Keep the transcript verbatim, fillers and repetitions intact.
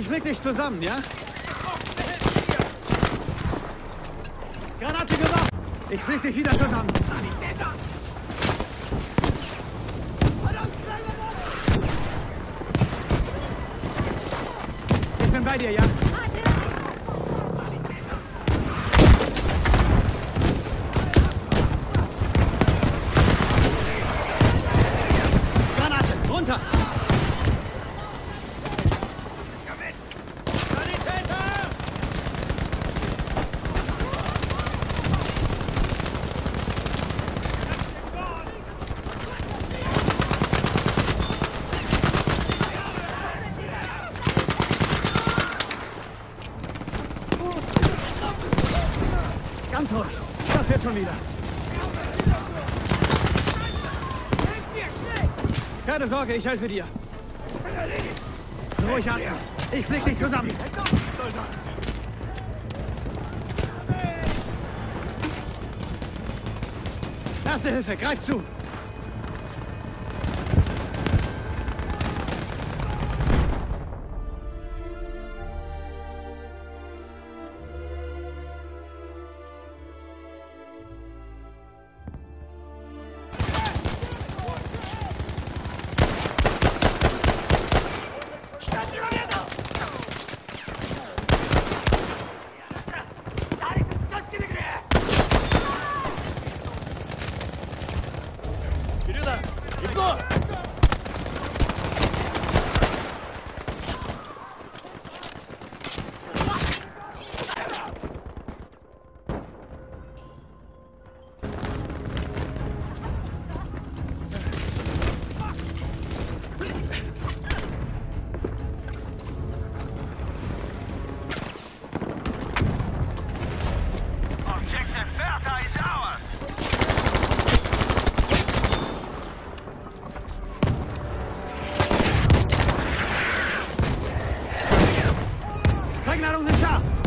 Ich leg dich zusammen, ja? Granate geworfen! Ich leg dich wieder zusammen. Ich bin bei dir, ja? Granate, runter! Ganz ruhig. Das wird schon wieder. Keine Sorge, ich helfe dir. Ruhig atmen. Ich flieg dich zusammen. Erste Hilfe, greif zu. Sprengladungen sind scharf!